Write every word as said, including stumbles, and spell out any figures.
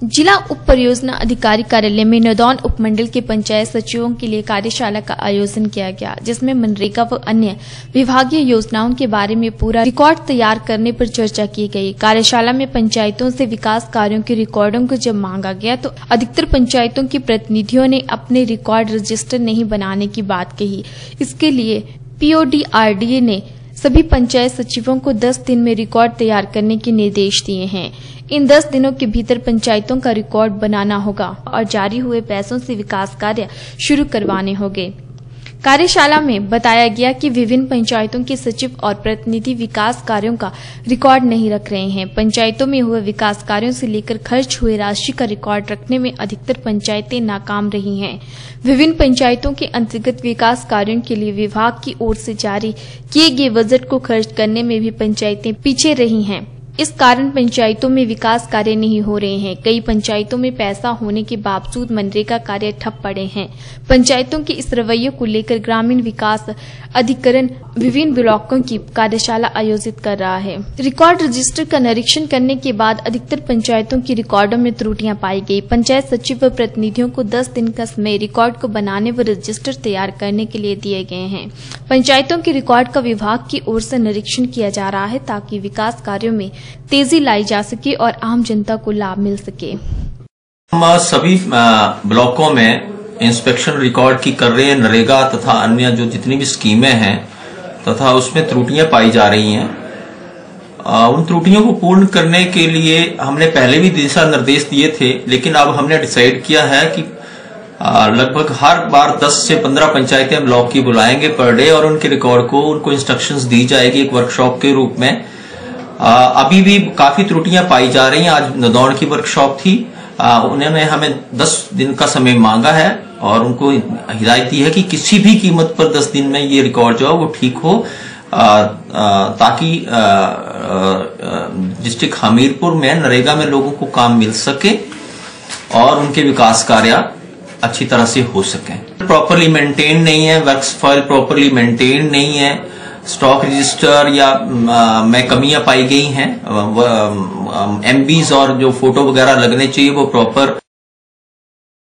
जिला उप परियोजना अधिकारी कार्यालय में नदौन उपमंडल के पंचायत सचिवों के लिए कार्यशाला का आयोजन किया गया, जिसमें मनरेगा व अन्य विभागीय योजनाओं के बारे में पूरा रिकॉर्ड तैयार करने पर चर्चा की गई। कार्यशाला में पंचायतों से विकास कार्यों के रिकॉर्डों को जब मांगा गया तो अधिकतर पंचायतों के प्रतिनिधियों ने अपने रिकॉर्ड रजिस्टर नहीं बनाने की बात कही। इसके लिए पीओडीआरडीए ने सभी पंचायत सचिवों को दस दिन में रिकॉर्ड तैयार करने के निर्देश दिए हैं। इन दस दिनों के भीतर पंचायतों का रिकॉर्ड बनाना होगा और जारी हुए पैसों से विकास कार्य शुरू करवाने होंगे। कार्यशाला में बताया गया कि विभिन्न पंचायतों के सचिव और प्रतिनिधि विकास कार्यों का रिकॉर्ड नहीं रख रहे हैं। पंचायतों में हुए विकास कार्यों से लेकर खर्च हुए राशि का रिकॉर्ड रखने में अधिकतर पंचायतें नाकाम रही हैं। विभिन्न पंचायतों के अंतर्गत विकास कार्यों के लिए विभाग की ओर से जारी किए गए बजट को खर्च करने में भी पंचायतें पीछे रही हैं। इस कारण पंचायतों में विकास कार्य नहीं हो रहे हैं। कई पंचायतों में पैसा होने के बावजूद मनरेगा कार्य ठप पड़े हैं। पंचायतों के इस रवैये को लेकर ग्रामीण विकास अधिकरण विभिन्न ब्लॉकों की कार्यशाला आयोजित कर रहा है। रिकॉर्ड रजिस्टर का निरीक्षण करने के बाद अधिकतर पंचायतों की रिकॉर्डों में त्रुटियां पाई गई। पंचायत सचिव व प्रतिनिधियों को दस दिन का समय रिकॉर्ड को बनाने व रजिस्टर तैयार करने के लिए दिए गए हैं। पंचायतों के रिकॉर्ड का विभाग की ओर से निरीक्षण किया जा रहा है ताकि विकास कार्यों में तेजी लाई जा सके और आम जनता को लाभ मिल सके। हम सभी ब्लॉकों में इंस्पेक्शन रिकॉर्ड की कर रहे हैं। नरेगा तथा अन्य जो जितनी भी स्कीमें हैं तथा उसमें त्रुटियां पाई जा रही हैं। उन त्रुटियों को पूर्ण करने के लिए हमने पहले भी दिशा निर्देश दिए थे, लेकिन अब हमने डिसाइड किया है कि लगभग हर बार दस से पंद्रह पंचायतें ब्लॉक की बुलाएंगे पर डे और उनके रिकॉर्ड को उनको इंस्ट्रक्शंस दी जाएगी एक वर्कशॉप के रूप में। आ, अभी भी काफी त्रुटियां पाई जा रही हैं। आज नदौन की वर्कशॉप थी, आ, उन्होंने हमें दस दिन का समय मांगा है और उनको हिदायत दी है कि किसी भी कीमत पर दस दिन में ये रिकॉर्ड जो है वो ठीक हो, आ, आ, ताकि डिस्ट्रिक्ट हमीरपुर में नरेगा में लोगों को काम मिल सके और उनके विकास कार्य अच्छी तरह से हो सके। प्रॉपरली मेंटेन नहीं है, वर्क्स फाइल प्रॉपरली मेंटेन नहीं है, स्टॉक रजिस्टर या आ, में कमियां पाई गई हैं। एमबीज और जो फोटो वगैरह लगने चाहिए वो प्रॉपर